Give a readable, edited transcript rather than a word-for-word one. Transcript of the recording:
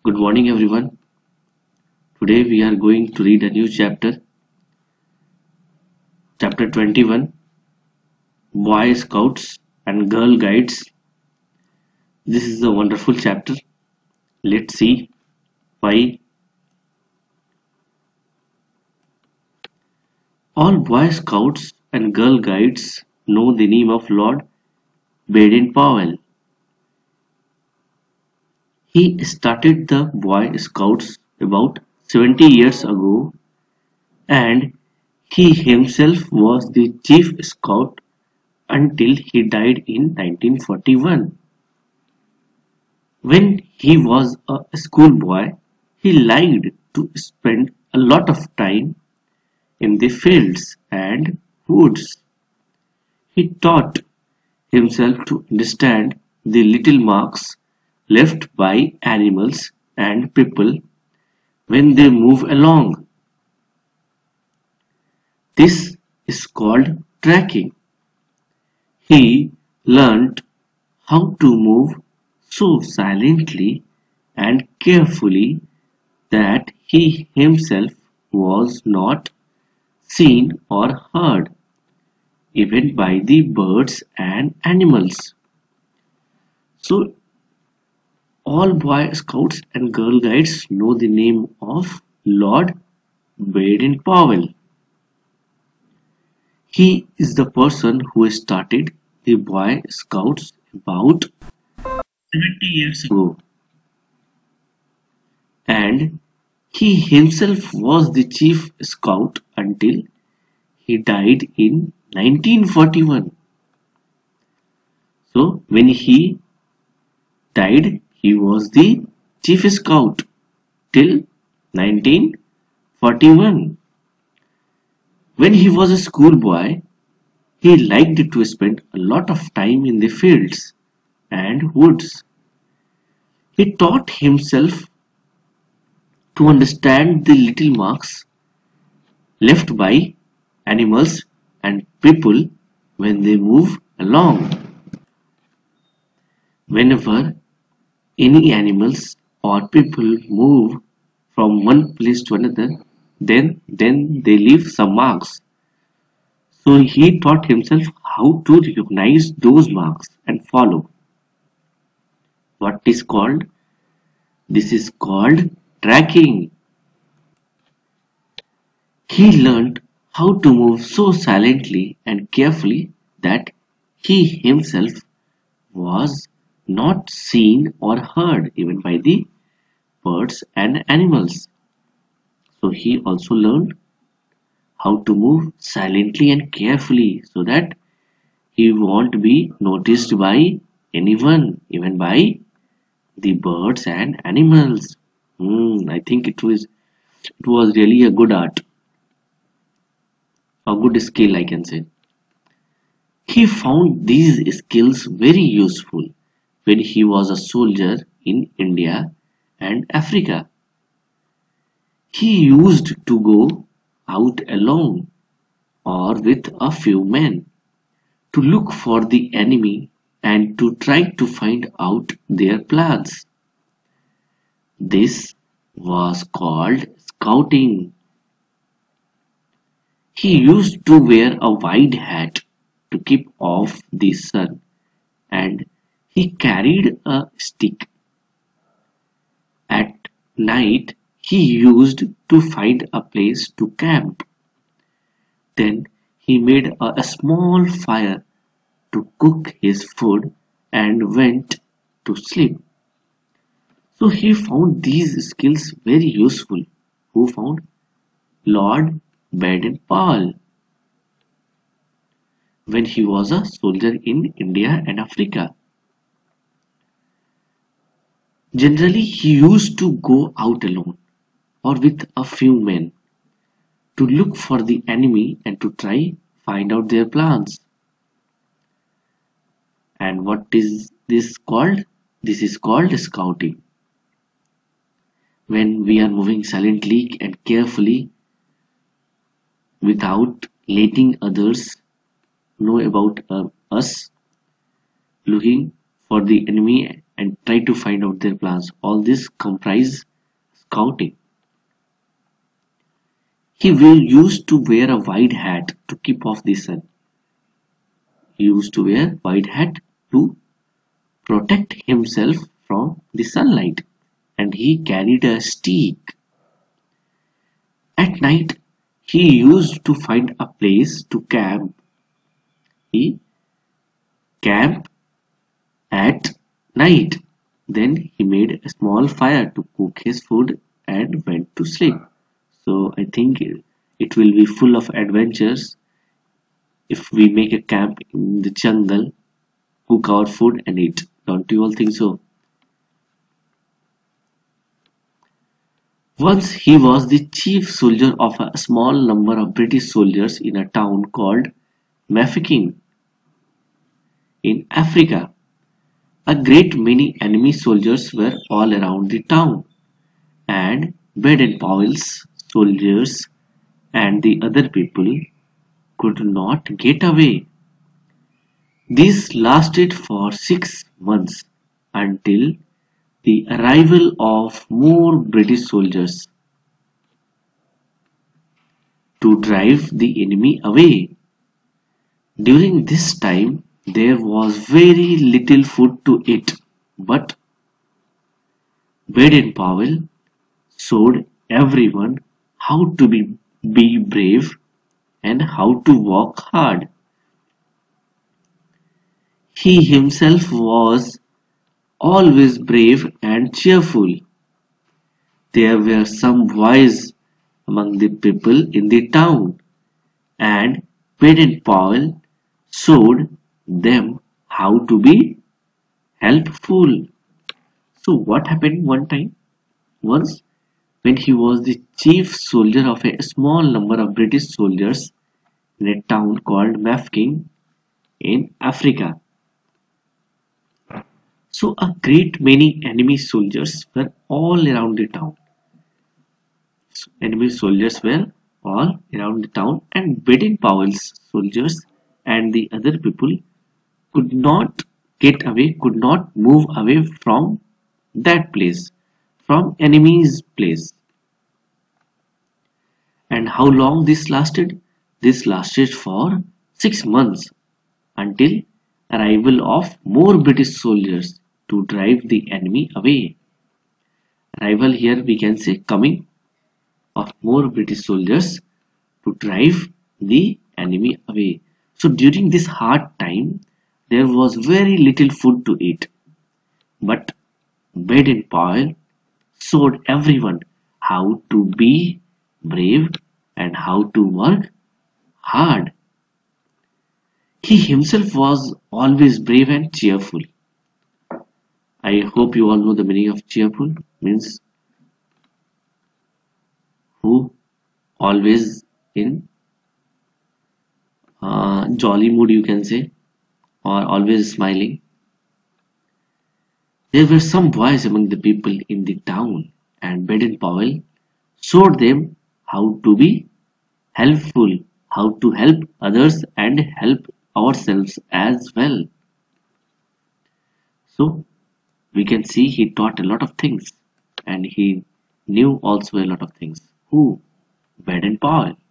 Good morning, everyone. Today we are going to read a new chapter, chapter 21, Boy Scouts and Girl Guides. This is a wonderful chapter. Let's see why. All Boy Scouts and Girl Guides know the name of Lord Baden-Powell. He started the Boy Scouts about 70 years ago, and he himself was the chief scout until he died in 1941. When he was a schoolboy, he liked to spend a lot of time in the fields and woods. He taught himself to understand the little marks left by animals and people when they move along. This is called tracking. He learned how to move so silently and carefully that he himself was not seen or heard, even by the birds and animals. So, all Boy Scouts and Girl Guides know the name of Lord Baden-Powell. He is the person who started the Boy Scouts about 70 years ago, and he himself was the chief scout until he died in 1941. So when he died, he was the chief scout till 1941. When he was a schoolboy, he liked to spend a lot of time in the fields and woods. He taught himself to understand the little marks left by animals and people when they move along. Whenever any animals or people move from one place to another, then they leave some marks. So he taught himself how to recognize those marks and follow. What is called? This is called tracking. He learned how to move so silently and carefully that he himself was not seen or heard even by the birds and animals. So he also learned how to move silently and carefully so that he won't be noticed by anyone, even by the birds and animals. I think it was really a good art, a good skill, I can say. He found these skills very useful when he was a soldier in India and Africa. He used to go out alone or with a few men to look for the enemy and to try to find out their plans. This was called scouting. He used to wear a wide hat to keep off the sun, and he carried a stick. At night he used to find a place to camp. Then he made a small fire to cook his food and went to sleep. So he found these skills very useful. Who found? Lord Baden-Powell when he was a soldier in India and Africa. Generally, he used to go out alone or with a few men to look for the enemy and to try find out their plans. And what is this called? This is called scouting. When we are moving silently and carefully without letting others know about us, looking for the enemy and try to find out their plans. All this comprise scouting. He will used to wear a white hat to keep off the sun. He used to wear white hat to protect himself from the sunlight, and he carried a stick. At night, he used to find a place to camp. He camped at night. Then he made a small fire to cook his food and went to sleep. So I think it will be full of adventures if we make a camp in the jungle, cook our food and eat. Don't you all think so? Once he was the chief soldier of a small number of British soldiers in a town called Mafeking in Africa. A great many enemy soldiers were all around the town, and Baden-Powell's soldiers and the other people could not get away. This lasted for 6 months until the arrival of more British soldiers to drive the enemy away. During this time, there was very little food to eat, but Baden-Powell showed everyone how to be brave and how to work hard. He himself was always brave and cheerful. There were some boys among the people in the town, and Baden-Powell showed them how to be helpful. So what happened one time? Once when he was the chief soldier of a small number of British soldiers in a town called Mafeking in Africa. So a great many enemy soldiers were all around the town. So enemy soldiers were all around the town, and Baden-Powell's soldiers and the other people could not get away, could not move away from that place, from enemy's place. And how long this lasted? This lasted for 6 months until arrival of more British soldiers to drive the enemy away. Arrival here we can say coming of more British soldiers to drive the enemy away. So during this hard time, there was very little food to eat. But Baden-Powell showed everyone how to be brave and how to work hard. He himself was always brave and cheerful. I hope you all know the meaning of cheerful. Means who always in jolly mood, you can say, or always smiling. There were some boys among the people in the town, and Baden-Powell showed them how to be helpful, how to help others and help ourselves as well. So we can see he taught a lot of things, and he knew also a lot of things. Who? Baden-Powell.